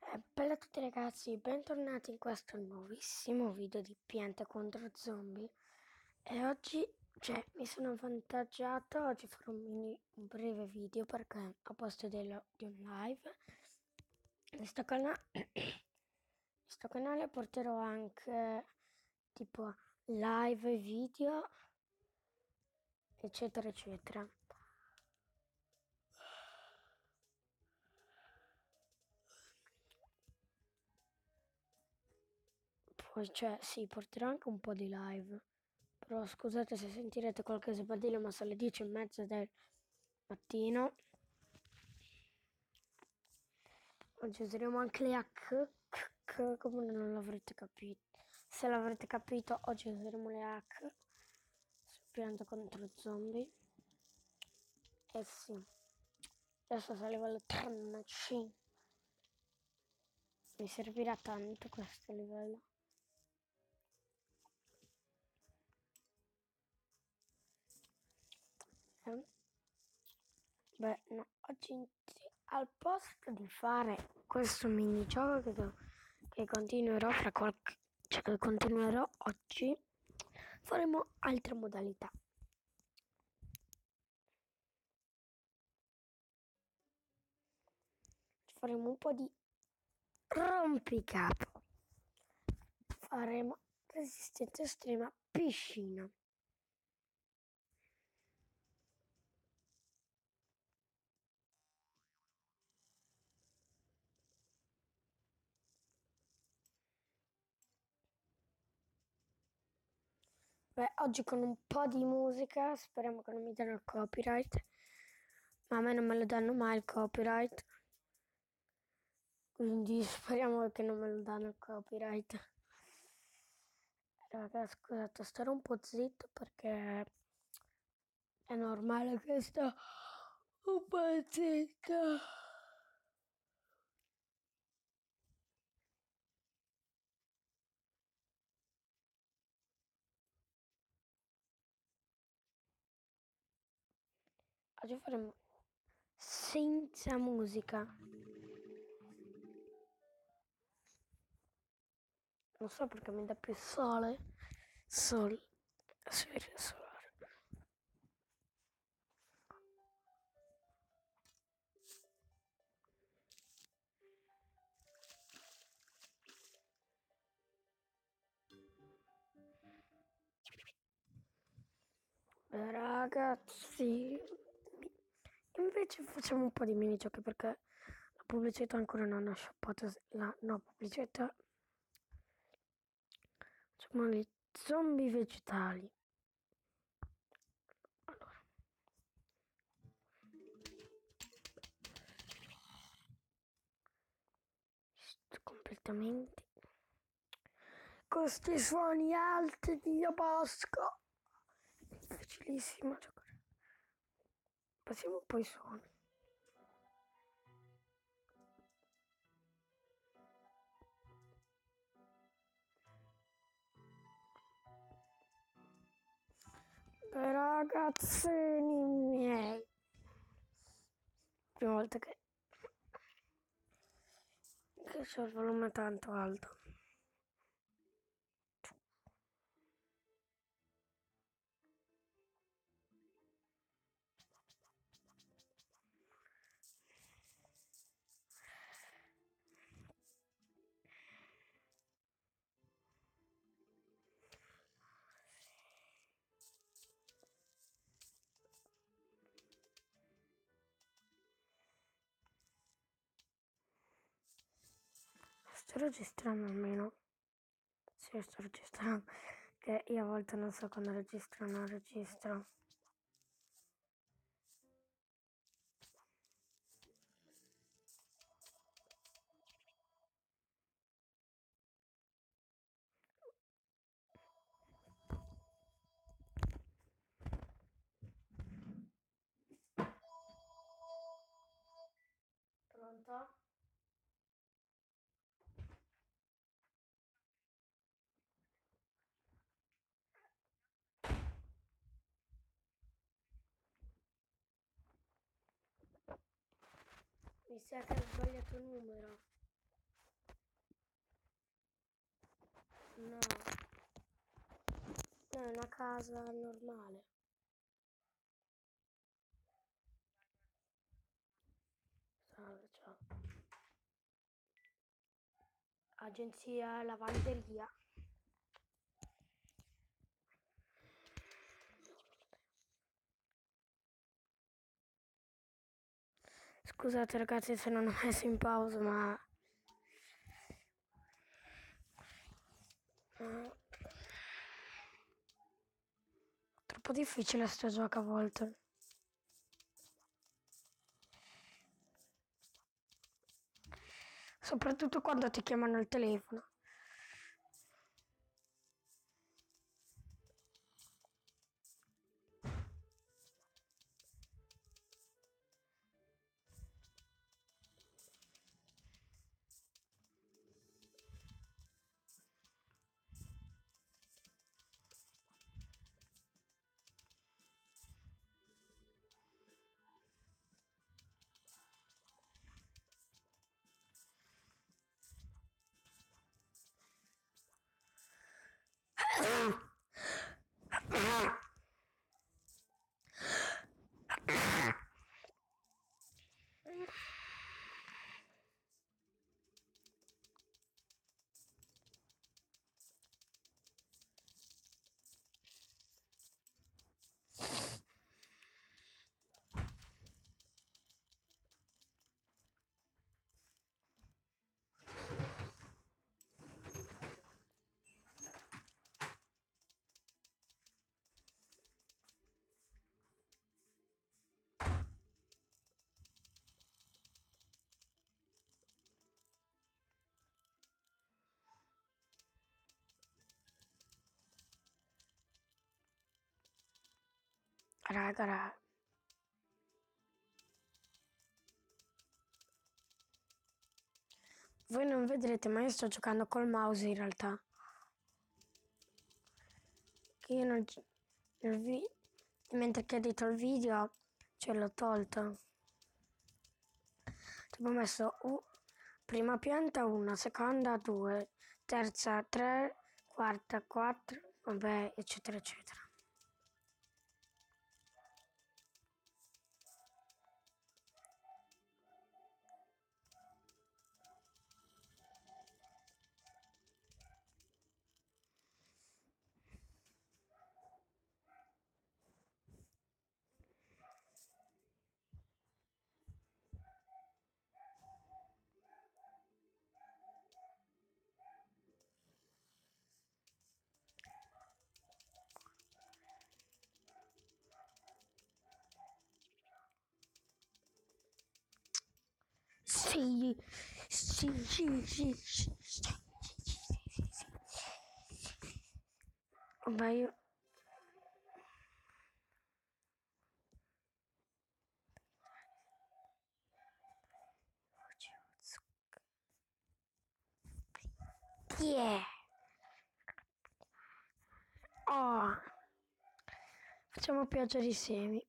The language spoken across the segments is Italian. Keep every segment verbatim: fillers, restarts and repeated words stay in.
Eh, bella a tutti ragazzi, bentornati in questo nuovissimo video di piante contro zombie. E oggi, cioè, mi sono avvantaggiato, oggi farò un, mini, un breve video perché ho posto dello, di un live. In questo, cana- in questo canale porterò anche tipo live, video, eccetera eccetera. Poi, cioè, sì, porterò anche un po' di live. Però scusate se sentirete qualche sbadiglio, ma sono le dieci e mezza del mattino. Oggi useremo anche le hack, come non l'avrete capito. Se l'avrete capito, oggi useremo le hack sul pianto contro zombie. Eh sì, adesso sono a livello trentacinque. Mi servirà tanto questo livello. Eh. Beh, no, oggi al posto di fare questo minigioco che, che continuerò fra qualche, cioè che continuerò oggi, faremo altre modalità. Faremo un po' di rompicapo. Faremo resistenza estrema piscina. Beh, oggi con un po' di musica, speriamo che non mi danno il copyright, ma a me non me lo danno mai il copyright, quindi speriamo che non me lo danno il copyright. Raga, scusate, starò un po' zitto perché è normale che sto un po' zitto. Oggi faremo senza musica. Non so perché mi dà più sole. Sol. Sfera solare. Eh, ragazzi, invece facciamo un po' di minigiochi perché la pubblicità ancora non ha shoppato la no pubblicità. Facciamo gli zombie vegetali. Allora. Sto completamente. Questi suoni alti di Bosco. Difficilissimo giocare. Passiamo un po' ai suoni. Ragazzini miei. Prima volta che, che c'è il volume tanto alto. Sto registrando almeno. Sì, sto registrando. Che io a volte non so quando registro o non registro. Pronto? Mi sa che ho sbagliato numero. è una casa normale. Salve, ciao. Agenzia lavanderia. Scusate ragazzi se non ho messo in pausa, ma... ma... troppo difficile sto gioco a volte. Soprattutto quando ti chiamano al telefono. Raga, raga. Voi non vedrete, ma io sto giocando col mouse in realtà. Che io non... il vi... mentre che edito il video ce l'ho tolto. Tipo ho messo U, prima pianta una, seconda due, terza tre, quarta quattro, vabbè, eccetera eccetera. Sì, sì, sì, sì, sì, sì, vabbè, io... Chi è? Oh, facciamo pioggia di semi.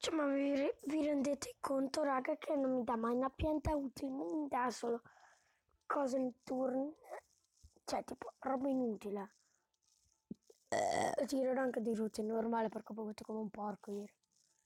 Cioè, ma vi, re- vi rendete conto, raga, che non mi dà mai una pianta utile, mi dà solo cose in turno, cioè tipo roba inutile. Eh, tirerò anche di routine normale perché ho bevuto come un porco ieri.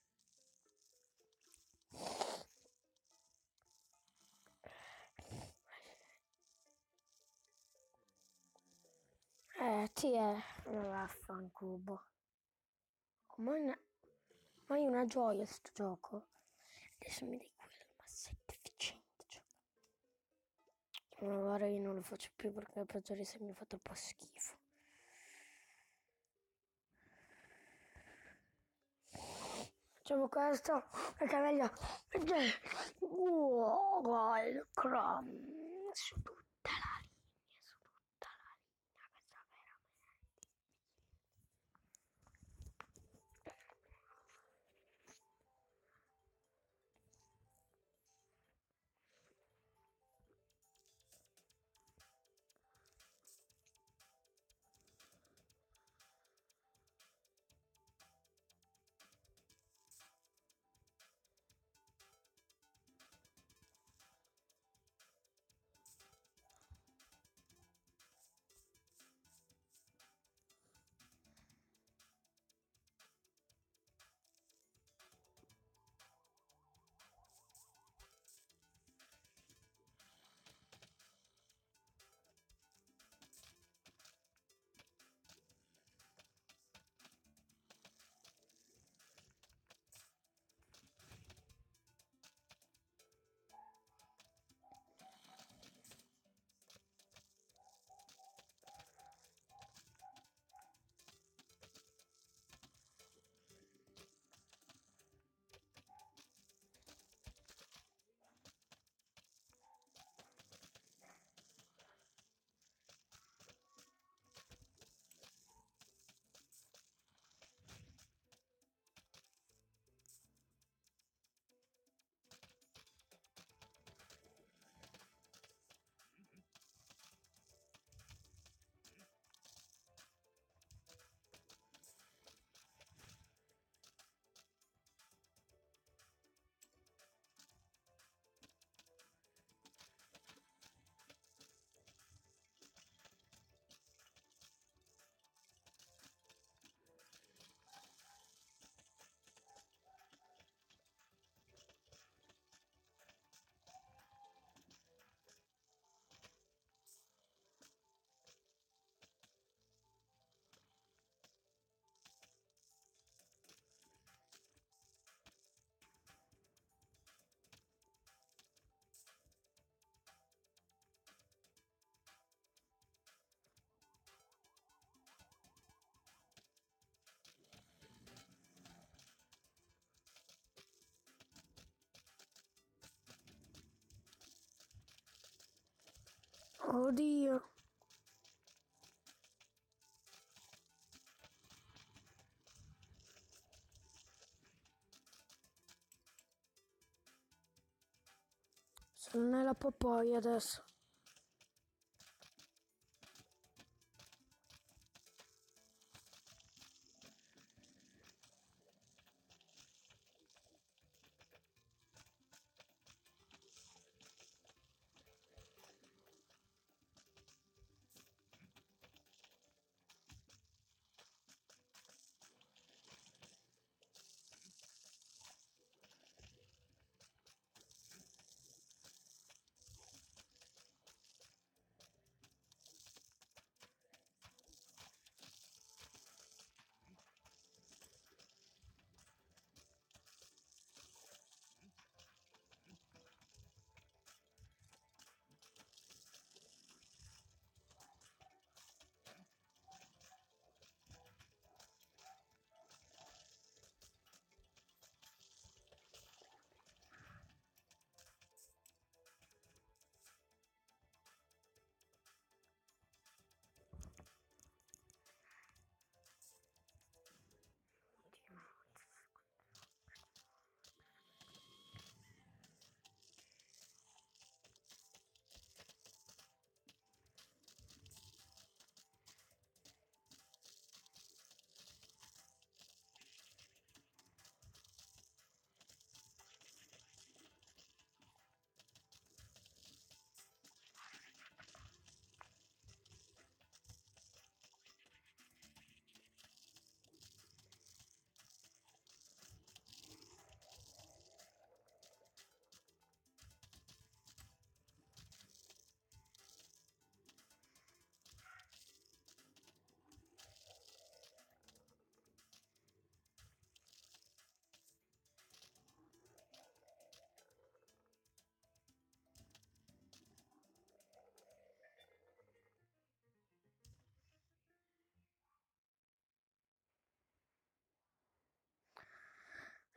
Eh, ti è, vaffancubo. Ma è una, ma è una gioia sto gioco. Adesso mi dai quello, ma sei deficiente. Cioè. Ma ora io non lo faccio più perché il peggiore se mi fa troppo schifo. Facciamo questo perché è meglio. Wow, il cram su tutta la linea, su tutta la linea, questa veramente. Oddio. Sono nella Popoi adesso.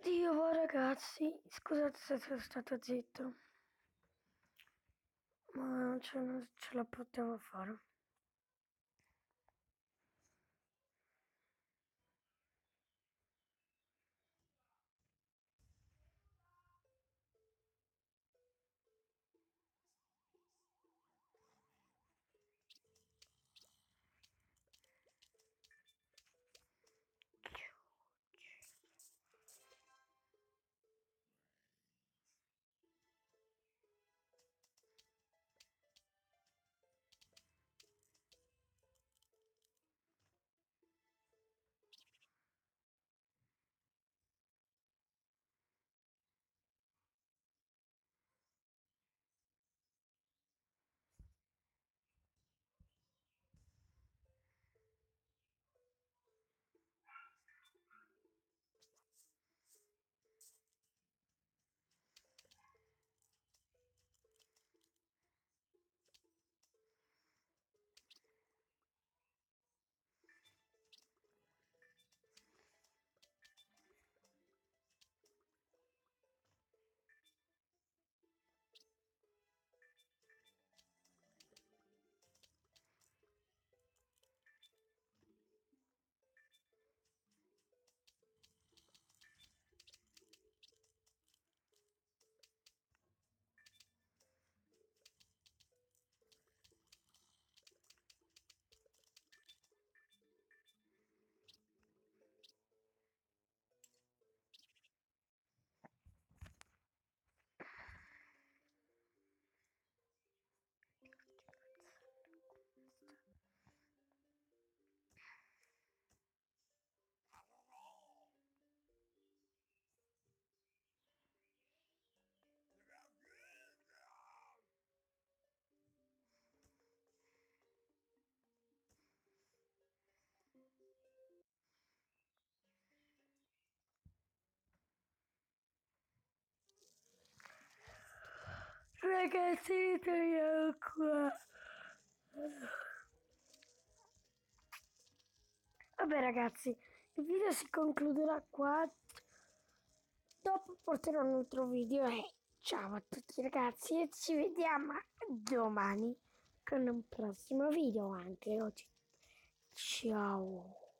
Dio, oh, ragazzi, scusate se sono stato zitto, ma ce, non ce la potevo fare. Ragazzi, ritorniamo qua. Vabbè ragazzi, il video si concluderà qua. Dopo porterò un altro video e ciao a tutti ragazzi e ci vediamo domani con un prossimo video anche oggi. Ciao.